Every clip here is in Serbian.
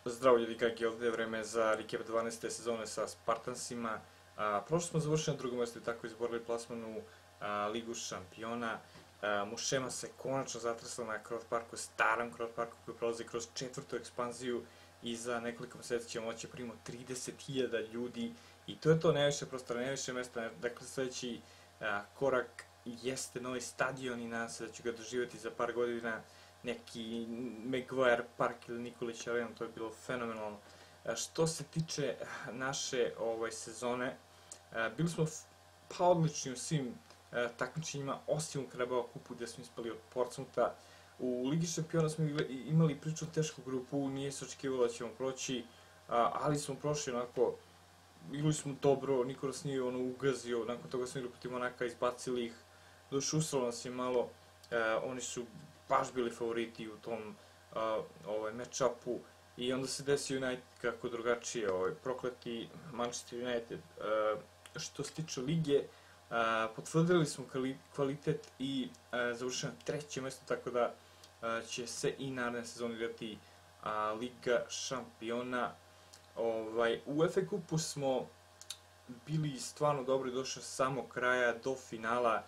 Zdravo ljudi, kak je ovdje vreme za recap 12. sezone sa Spartansima. Prošlo smo završili na drugom mjestu i tako izborili plasman u Ligu šampiona. Mušema se konačno zatresla na Croft Parku, starom Croft Parku koji prolazi kroz četvrtu ekspanziju i za nekoliko mjeseci ćemo moći primiti 30.000 ljudi i to je to, najviše prostora, najviše mjesta. Dakle, sljedeći korak jeste novi stadion i nadam se da ću ga doživjeti za par godina, neki Maguire Park ili Nikolić Arena, to je bilo fenomenalno. Što se tiče naše sezone, bili smo pa odlični u svim takmičenjima, osim u Carabao Cupu gdje smo ispali od Portsmoutha. U Ligi šampiona smo imali prilično tešku grupu, nije se očekivalo da ćemo proći, ali smo prošli onako, igrali smo dobro, niko nas nije ugazio, nakon toga smo igrali protiv Monaka, izbacili ih, došusalo nas je malo, oni su baš bili favoriti u tom match-upu i onda se desio United kako drugačije, prokleti Manchester United. Što se tiče lige, potvrdili smo kvalitet i završili na trećem mjestu, tako da će se i naredne sezone igrati Liga šampiona. U FA Cupu smo bili stvarno dobri, došli samo kraja do finala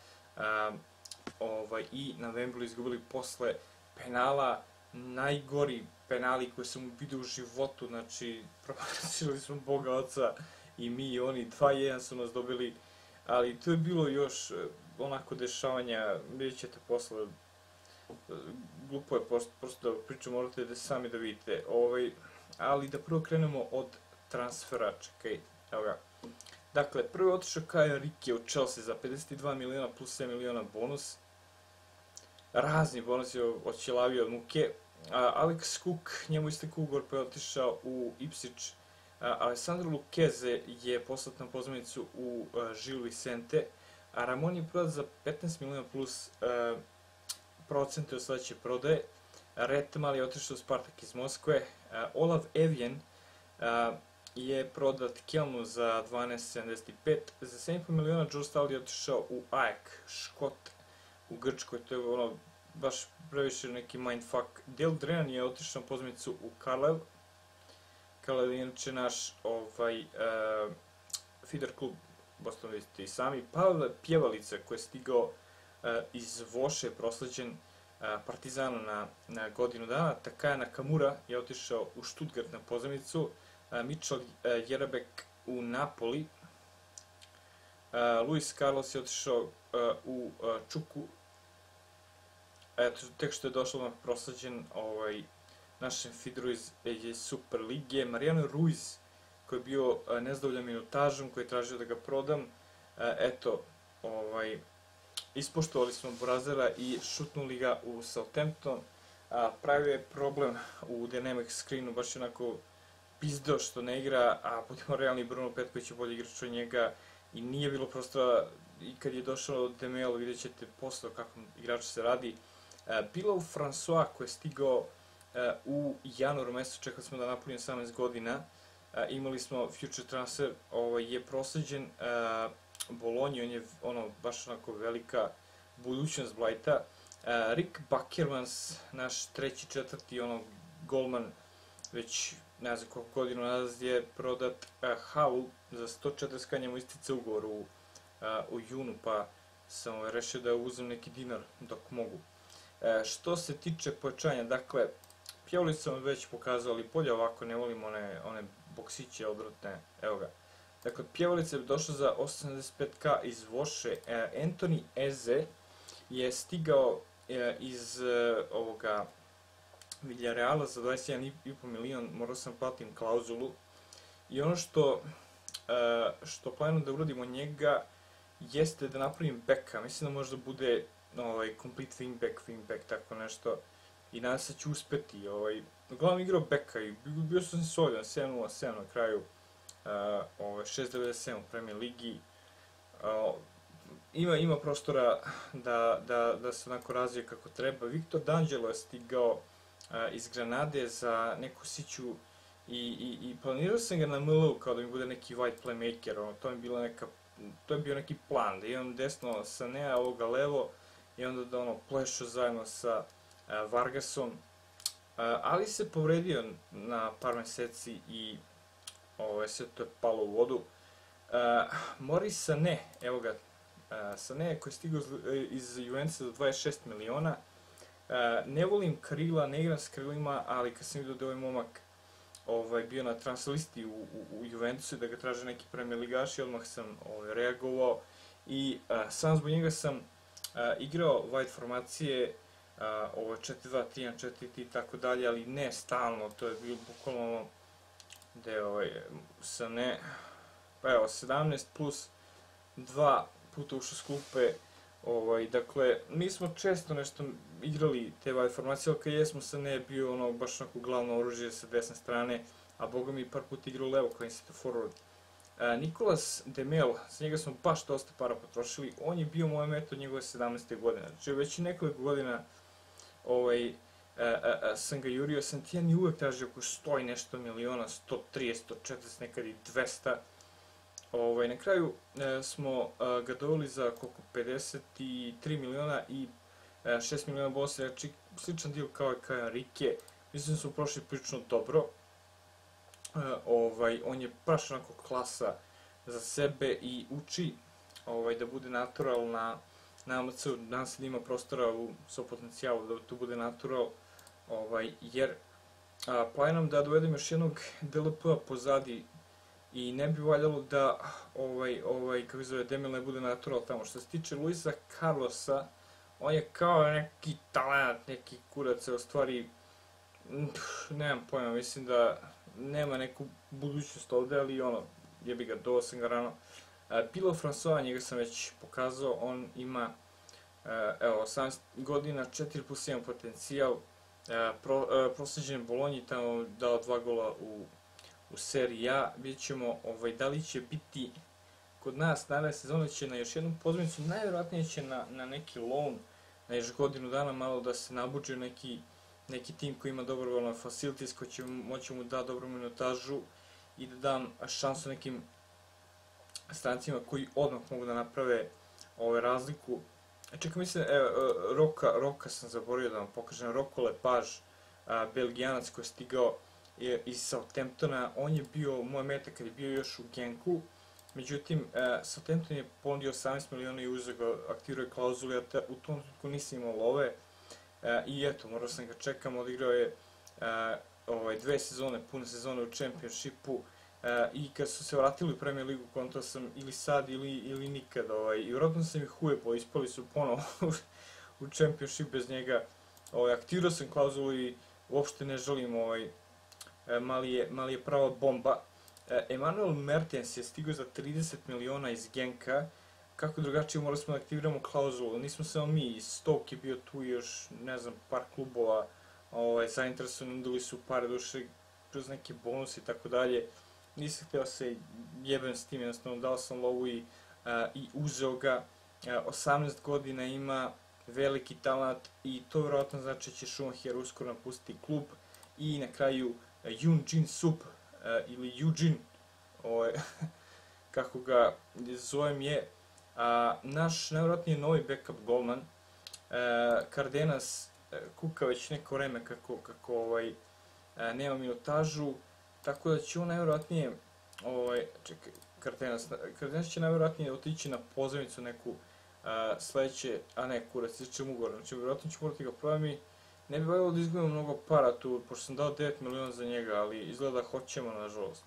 i na Wembley izgubili posle penala, najgori penali koji sam vidio u životu, znači propustili smo Boga Oca i mi i oni, 2-1 su nas dobili, ali to je bilo još onako dešavanja, vidjet ćete posle, glupo je prosto da pričam, morate da sami da vidite, ali da prvo krenemo od transfera, čekaj, evo ga. Dakle, prvo je otišao Kyle Rike u Chelsea za 52 miliona plus 7 miliona bonus. Razni bonus je odćelavio od muke. Alex Cook, njemu istek ugovor pa je otišao u Ipswich. Alessandro Lucchese je poslat na pozivnicu u Gil Vicente. Ramon je prodat za 15 miliona plus procente od sledeće prodaje. Retmal je otišao u Spartak iz Moskve. Olav Evjen je prodat Kelnu za 12,75. Za 7,5 miliona Joe Stall je otišao u AEK, Škot, u Grčkoj, to je baš previše neki mindfuck. Dale Drenan je otišao na pozivnicu u Carlisle. Carlisle je inače naš feeder klub, Boston vidite i sami. Pavel Pjevalica koji je stigao iz Voše, prosleđen Partizanu na godinu dana. Takaya Nakamura je otišao u Stuttgart na pozivnicu. Mitchell Jerabek u Napoli. Luis Carlos je otišao u Čuku. Eto, tek što je došao prosleđen našem feederu iz Super lige. Mariano Ruiz, koji je bio nezadovoljan minutažom, koji je tražio da ga prodam. Eto, ispoštovali smo Borazera i šutnuli ga u Southampton. Pravio je problem u dynamic screenu, baš onako pizdeo što ne igra, a budemo realni, Bruno Petković je bolji igrač od njega i nije bilo prostora. I kad je došao Demel, vidjet ćete posle o kakvom igraču se radi. Bilal François koji je stigao u januaru mjesecu, čekali smo da napunimo 18 godina, imali smo future transfer, je prosleđen Bologni, on je baš onako velika budućnost Blighta. Rick Buckermans, naš treći, četvrti golman, već ne znam koliko godinu nazad je prodat. Hull za 140, njemu istica ugovor u junu, pa sam rešio da uzem neki dinar dok mogu. Što se tiče pojačanja, dakle, Pjevalić sam već pokazao, ali bolje ovako, ne volim one boksiće odvratne, evo ga. Dakle, Pjevalić je došao za 85k iz Voše. Anthony Eze je stigao iz ovoga Villarreala za 21,5 milion, morao sam platim klauzulu. I ono što planujem da uradim od njega jeste da napravim beka, mislim da možda bude complete wingback, tako nešto. I nadam se da ću uspeti. Uglavnom igrao beka i bio sam solidan, 7.07 na kraju, 6.97 u Premier Ligi. Ima prostora da se onako razvije kako treba. Victor D'Angelo je stigao iz Granade za neku siću i planirao sam ga na ML-u kao da mi bude neki white playmaker, to je bio neki plan, da imam desno Sanea, ovoga levo i onda da plešo zajedno sa Vargasom. ali se povredio na par meseci i sve to je palo u vodu. Moris Sané, evo ga, Sané koji je stigao iz Juventusa za 26 miliona. Ne volim krila, ne igram s krilima, ali kad sam vidio da ovaj momak bio na transfer listi u Juventusu, da ga traže neki Premier ligaši, odmah sam reagovao i sam zbog njega sam igrao wide formacije, 4-2-3-1-4 i tako dalje, ali ne stalno, to je bilo bukvalno da je Sané, pa evo, 17 plus 2 puta ušao s klupe. Dakle, mi smo često nešto igrali te wide formacije, ali kad jesmo Sané bio baš onako glavno oružje sa desne strane, a boga mi par puta igrao levo kao inside forward. Nicolas Demel, za njega smo baš dosta para potrošili, on je bio moja meta od njegove 17. godine, znači već nekoliko godina sam ga jurio, Santijan je uvek tražio oko 100 i nešto miliona, 130, 140, nekad i 200. Na kraju smo ga doveli za koliko, 53 miliona i 6 miliona bonusa, znači sličan deal kao i Enrique. Mislim da su prošli prilično dobro. On je baš onako klasa za sebe i uči da bude natural na AMC-u. Nadam se da ima prostora u svoj potencijalu da tu bude natural, jer planiram da dovedem još jednog DLP-a pozadi i ne bi valjalo da kako se zove, Demel ne bude natural tamo. Što se tiče Luisa Carlosa, on je kao neki talent, neki kurac, u stvari nemam pojma, mislim da nema neku budućnost ovde, ali jebi ga, doveo sam ga rano. Pilo François, njega sam već pokazao, on ima 18 godina, 4+1 potencijal, prosleđen Bolonji, tamo dao 2 gola u seriji A. Vidjet ćemo da li će biti kod nas naredne sezone, će na još jednu pozivnicu, najvjerojatnije će na neki loan, na još godinu dana, malo da se nabuđe neki tim koji ima dobrovoljno facilities, koji će moći mu da dobru minutažu i da dam šansu nekim strancima koji odmah mogu da naprave razliku. Čekaj, mislim, Roka sam zaboravio da vam pokažem, Roko Lepage, Belgijanac koji je stigao iz Southamptona, on je bio moja meta kad je bio još u Genku, međutim, Southampton je ponudio 18 miliona i uzeo ga, aktivirao je klauzulu, ja u tom trenutku nisam imao love, i eto, morao sam ga čekam, odigrao je 2 sezone, pune sezone u Championshipu, i kad su se vratili u Premier ligu, kontao sam ili sad ili nikad, i vjerojatno sam ih ujebao, ispali su ponovo u Championship bez njega, aktivirao sam klauzulu i uopšte ne želim, mali je prava bomba. Emmanuel Mertens je stigao za 30 miliona iz Genka, kako drugačije morali smo da aktiviramo klauzulu, nismo samo mi, Stoke je bio tu još, ne znam, par klubova zainteresovani, nudili su pare duše kroz neke bonuse i tako dalje, nisam htio se jebem s tim, jednostavno dao sam lovu i uzeo ga, 18 godina ima, veliki talent i to vjerojatno znači će Schumacher uskoro napustiti klub. I na kraju Yoon Jin Sup ili Eugene, kako ga zovem, je naš najvjerojatnije novi backup golman. Cardenas kuka već neko vreme kako nema minutažu, tako da će on najvjerojatnije, čekaj, Cardenas će najvjerojatnije otići na pozivnicu neku sledeće, a ne, kurac, izličem ugovor, znači vjerojatno ću morati ga prodam i ne bi valjalo da izgledamo mnogo para tu, pošto sam dao 9 miliona za njega, ali izgleda da hoćemo, nažalost.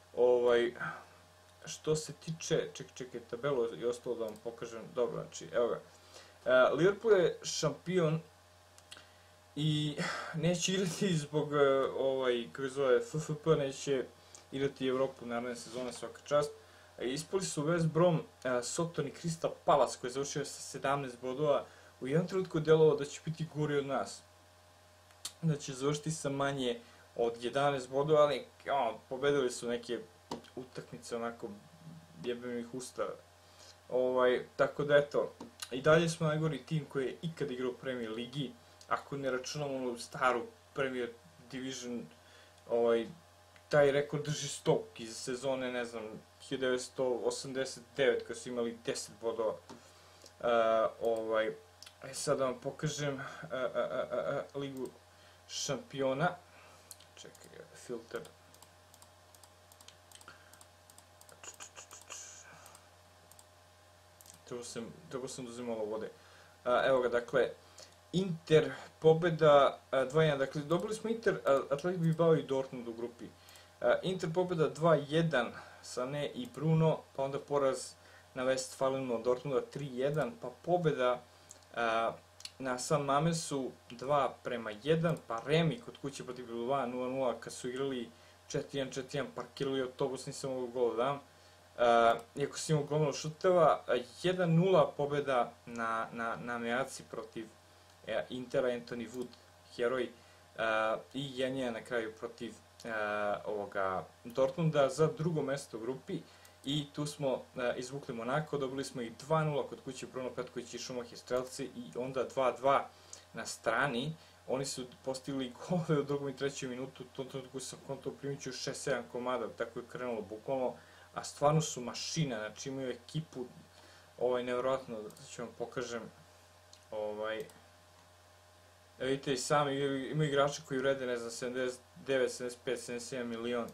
Što se tiče, čekaj, tabelu i ostalo da vam pokažem, dobro, znači, evo ga. Liverpool je šampion i neće igrati zbog, kako zove, FFP, neće igrati Evropu naredne sezone, svaka čast. Ispali su West Brom, Soton i Crystal Palace koji je završio sa 17 bodova. U jednom trenutku je delovao da će biti gori od nas, da će završiti sa manje od 11 bodova, ali pobedili su neke utakmice, onako, jebem ih usta. Tako da eto, i dalje smo najgori tim koji je ikad igrao u Premier ligi, ako ne računamo onu staru Premier Division, taj rekord drži Stoke iz sezone, ne znam, 1989, kad su imali 10 bodova. Sad da vam pokažem Ligu šampiona. Čekaj, filter. Trebao sam da uzem malo vode. Evo ga, dakle, Inter pobjeda 2-1, dakle dobili smo Inter, Athletic Bilbao i Dortmund u grupi. Inter pobjeda 2-1, Sané i Bruno, pa onda poraz na Westfalenu od Dortmunda 3-1, pa pobjeda na San Mamesu 2-1, pa remi kod kuće protiv Bilbao 0-0 kad su igrali 4-1, 4-1, parkirali autobus, nisam mogao gol da dam. Iako si imao gomilo šuteva, 1-0 pobjeda na Meaci protiv Intera, Anthony Wood, heroj, i 1-1 na kraju protiv ovoga Dortmunda za drugo mesto u grupi. I tu smo izvukli Monako, dobili smo ih 2-0 kod kuće Bruno Petković i Schumacher strelci i onda 2-2 na strani. Oni su postigli golove u drugom i trećem minutu, u tom trenutku sam kontao primiću 6-7 komada, tako je krenulo bukvalno, a stvarno su mašina, znači imaju ekipu, nevjerojatno, da ću vam pokažem, vidite i sami, imaju igrače koji urede, ne znam, 79, 75, 77 milion,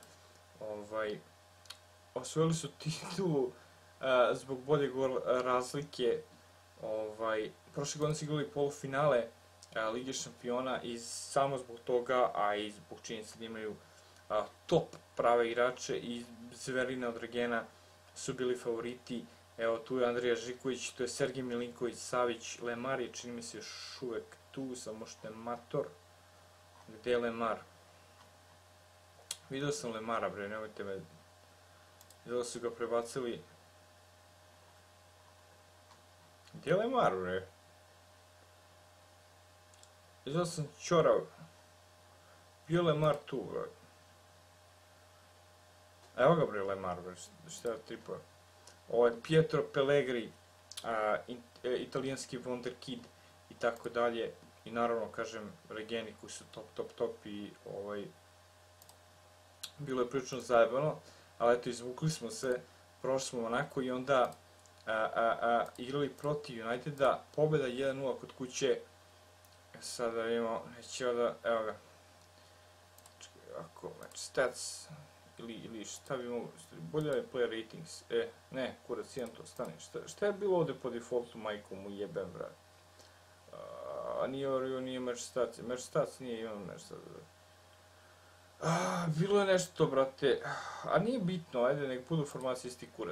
osvojili su titulu zbog bolje gol razlike, prošle godine su igrali polufinale Lige šampiona i samo zbog toga, a i zbog činjenice da imaju top prave igrače i Zverina od Regena su bili favoriti. Evo tu je Andrija Žiković, tu je Sergej Milinković, Savić, Lemar je čini mi se još uvek tu, samo što je mator. Gde je Lemar? Video sam Lemara, bre, nemojte me. Izgleda su ga prebacili. Gdje je Lemar, bre? Izgleda sam ćorav. Bio Lemar tu, bre. Evo ga, bre, Lemar, bre, šta je tripa. Ovo je Pietro Pellegri, italijanski wonderkid i tako dalje. I naravno, kažem, Regeni koji su top i bilo je prilično zajebano, ali eto, izvukli smo se, prošli smo onako i onda igrali protiv Uniteda, pobjeda 1-0 kod kuće. Sada vidimo, neće da, evo ga, ako, match stats, ili šta bi mogo, bolje je player ratings, ne, kurac, imam to, stani, šta je bilo ovde po defaultu, majku mu jebem, brat? Nije match stats nije imam nešto, bilo je nešto, brate, a nije bitno, ajde, nek budu formacije isti kurac.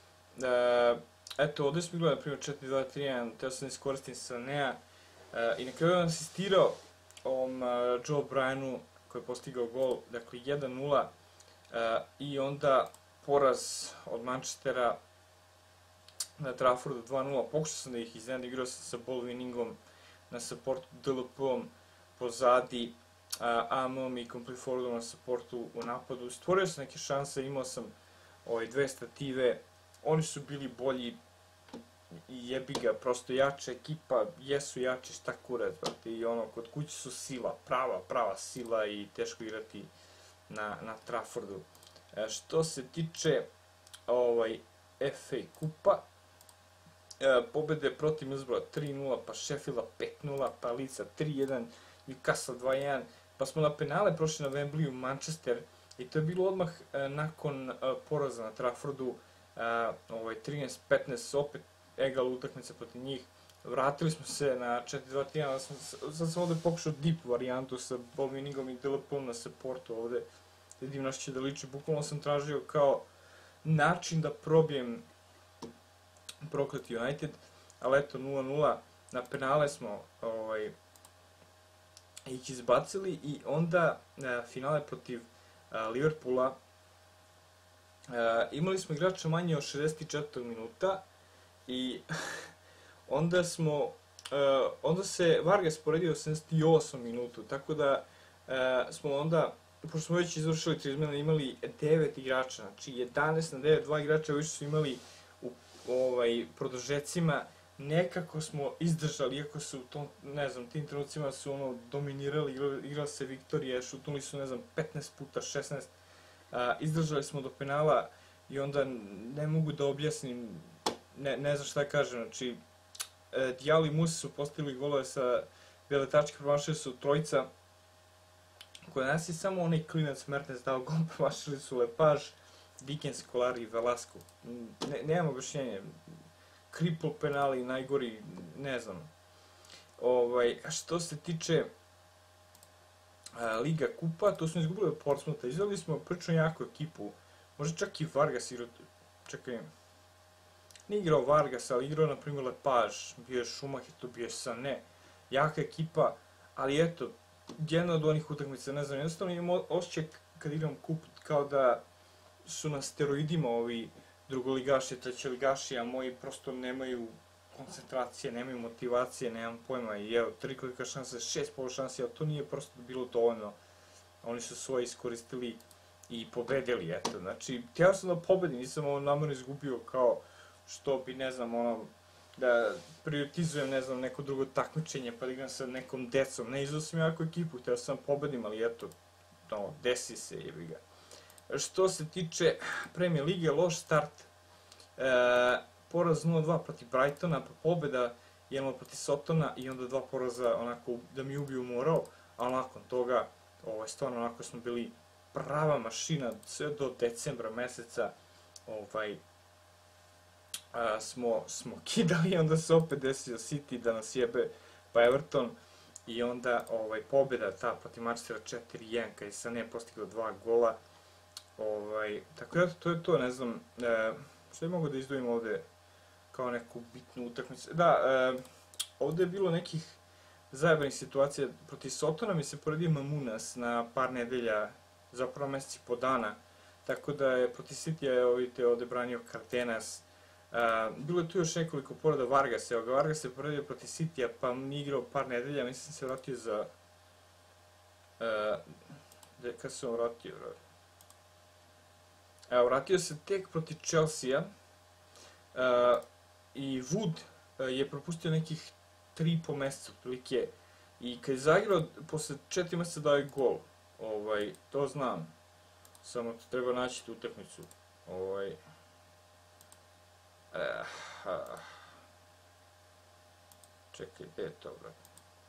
Eto, ovdje smo igrali, na primjer, 4-2-3-1, teo sam iskoristim Sanea, i na kraju je asistirao ovom Joe Bryanu, koji je postigao gol, dakle 1-0, i onda poraz od Manchestera na Traffordu 2-0, pokušao sam da ih iznenada, igrao sam sa ball winningom na supportu, DLP-om pozadi, AM-om i complete forwardom na supportu u napadu. Stvorio sam neke šanse, imao sam dve stative, oni su bili bolji i jebi ga, prosto jača ekipa, jesu jači, šta kurac, brate, i kod kuće su sila, prava sila i teško igrati na Traffordu. Što se tiče FA kupa, pobjede protiv Middlesbrougha 3-0, pa Sheffielda 5-0, pa Leedsa 3-1, Newcastle 2-1, pa smo na penale prošli na Wembleyu Manchester i to je bilo odmah nakon poraza na Traffordu, 13-15, opet egal utakmica protiv njih. Vratili smo se na 4-2-3, sad sam ovdje pokušao deep varijantu sa ball winningom i DLP-om na supportu ovdje. Vidim naš će da liči, bukvalno sam tražio kao način da probijem prokleti United, ali eto 0-0, na penale smo ih izbacili i onda finale protiv Liverpoola. Imali smo igrača manje od 64. minuta i onda se Vargas poredio u 78. minutu, tako da smo onda, pošto smo već izvršili 3 izmjene, imali 9 igrača, znači 11 na 9, 2 igrača više su imali u produžecima, nekako smo izdržali, iako su u tom, ne znam, tim trenucima su dominirali, igrali se Viktorije, šutnuli su, ne znam, 15 puta, 16, izdržali smo do penala i onda ne mogu da objasnim, ne znam šta kažem, znači Diallo i Musa su postigli golove sa bele tačke, promašili su trojica Kod nas je samo onaj klinac Mertens dao gol, promašili su Lepage, Dickens, Scolari i Velasco. Nemam objašnjenje. Kripl penali, najgori, ne znam. Što se tiče Liga Kupa, to smo izgubili od Portsmoutha. Izgledali smo prilično jaku ekipu. Možda čak i Vargas igrao, čekaj, nije igrao Vargas, ali igrao na primjer Lepage, bio je Schumacher, to bio je Sané. Jaka ekipa, ali eto, jedna od onih utakmica, ne znam, jednostavno imam osjećaj kad igram kup kao da su na steroidima ovi drugoligaši, trećeligaši, a moji prosto nemaju koncentracije, nemaju motivacije, nemam pojma, i evo, 3 kolika šanse, 6 polušansi, ali to nije prosto bilo dovoljno. Oni su svoje iskoristili i pobedili, eto, znači, htio sam da pobedim, nisam ovo namjerno izgubio kao što bi, ne znam, da prioritizujem, ne znam, neko drugo takmičenje, pa da igram sa nekom decom, ne izao sam jako ekipu, htio sam pobedim, ali eto, desi se, jebi ga. Što se tiče Premier Lige, loš start, poraz 0-2 protiv Brightona, pa pobjeda 1-0 protiv Sotona i onda 2 poraza onako da mi ubiju morao, ali nakon toga stvarno onako smo bili prava mašina sve do decembra meseca, smo kidali i onda se opet desio City da nas jebe pa Everton i onda pobjeda ta protiv Manchestera 4-1 kad je Sané postigao 2 gola. Tako da to je to, ne znam, što je mogu da izdvojim ovde kao neku bitnu utakmicu. Da, ovde je bilo nekih zajebanih situacija, protiv Sotona mi se poredio Mamunas na par nedelja, zapravo meseci po dana, tako da je protiv Citya, vidite, ovde branio Cardenas. Bilo je tu još nekoliko povreda Vargas, evo ga, Vargas se poredio protiv Citya, pa mi igrao par nedelja, mislim se vratio za... Kad se on vratio? Evo, vratio se tek protiv Chelsea-a i Wood je propustio nekih 3,5 meseca otprilike i kad je zaigrao, posle 4 meseca dao je gol, to znam, samo treba naći tu utakmicu. Čekaj, gde je to, brate?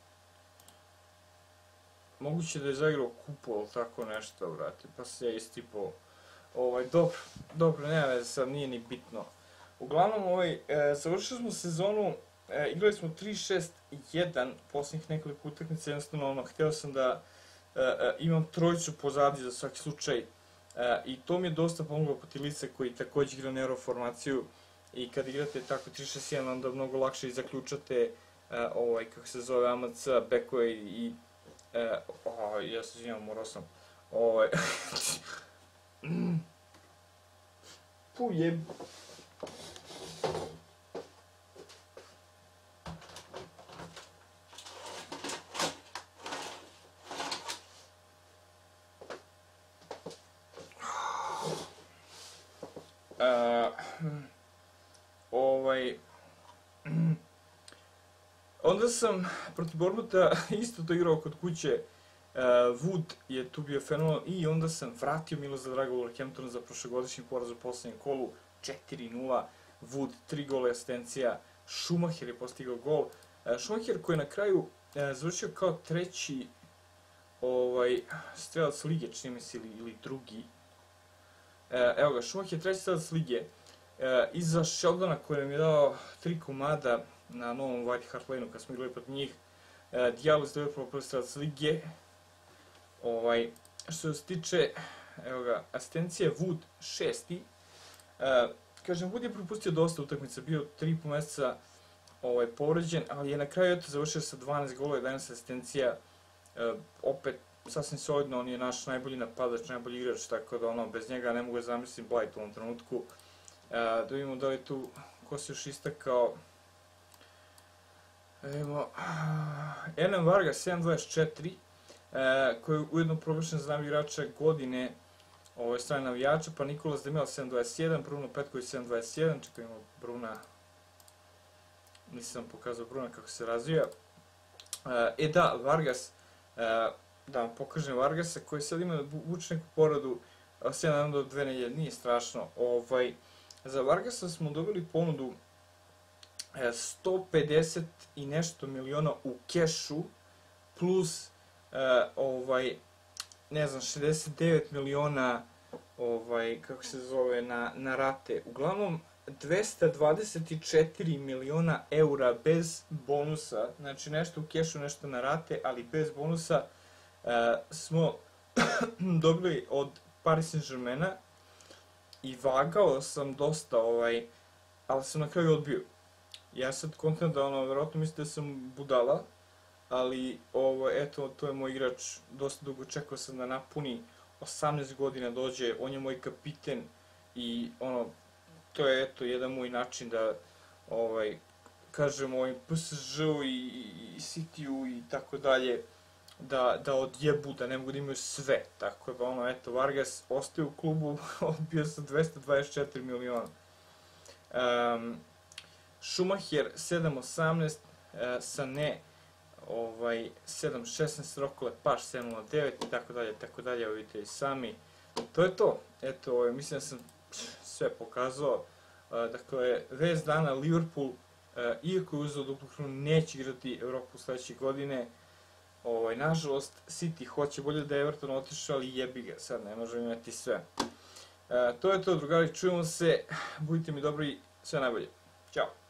Moguće da je zaigrao kupu, ali tako nešto, brate, pa se ja istipao. Dobro, nema veze, sad nije ni bitno. Uglavnom, završili smo sezonu, igrali smo 3-6-1 posljednjih nekoliko utakmica, jednostavno, htio sam da imam trojicu pozadi za svaki slučaj i to mi je dosta pomoglo protiv Lice koji također igra neuro formaciju i kad igrate tako 3-6-1 onda mnogo lakše i zaključate kako se zove AMC, bekove i ja se izvinjam, morao sam jeb... Onda sam protiv Bournemoutha isto to igrao kod kuće, Wood je tu bio fenomenal i onda sam vratio Milo za drago Wolverhamptonu za prošlogodišnji poraz u poslednjem kolu, 4-0, Wood 3 gola asistencija, Schumacher je postigao gol, Schumacher koji je na kraju završio kao treći strelac lige, čini mi se, ili drugi. Evo ga, Schumacher je treći strelac lige, iza Sheldona koji nam je dao 3 komada na novom White Hart Lane-u kad smo igrali protiv njih, Diallo iz Liverpoola prvi strelac lige. Što se tiče, evo ga, asistencija Wood 6. Kažem, Wood je propustio dosta utakmica, bio 3,5 meseca povređen, ali je na kraju završio sa 12 golova i 11 asistencija, opet sasvim solidno, on je naš najbolji napadač, najbolji igrač, tako da bez njega ne mogu da zamislim Blight u ovom trenutku. Da vidimo da li je tu, ko se još istakao, Ellen Vargas 7.24, koji je ujedno proglašen za najboljeg igrača godine strane navijača, pa Nicolas Demel 7.21, Bruno Petković 7.21, čekajmo Bruna, nisam pokazao Bruna kako se razvija. Da, Vargas, da vam pokažem Vargasa koji sad ima vuče neku poradu, ali se nadam do 2 nedelje, nije strašno. Za Vargasa smo dobili ponudu 150 i nešto miliona u kešu, plus ne znam, 69 miliona, kako se zove, na rate. Uglavnom, 224 miliona eura bez bonusa, znači nešto u kešu, nešto na rate, ali bez bonusa, smo dobili od Paris Saint-Germaina i vagao sam dosta, ali sam na kraju odbio. Ja sad kontam da verovatno mislite da sam budala, ali eto, to je moj igrač, dosta dugo čekao sam da napuni 18 godina dođe, on je moj kapiten i to je eto jedan moj način da kažem ovim PSG-u i City-u i tako dalje da odjebu, da ne mogu da imaju sve, tako da eto, Vargas ostaje u klubu, odbio sa 224 miliona. Schumacher 7.18, Sané 7.16, Rocco Lepage 7.09 i tako dalje, vidite i sami. To je to, eto, mislim da sam sve pokazao. Dakle, vest dana, Liverpool, iako je uzeo duplu krunu, neće igrati Evropu sledeće godine. Nažalost, City hoće, bolje da je Everton otišao, ali jebi ga, sad ne možemo imati sve. To je to, drugari, čujemo se, budite mi dobri, sve najbolje. Ćao!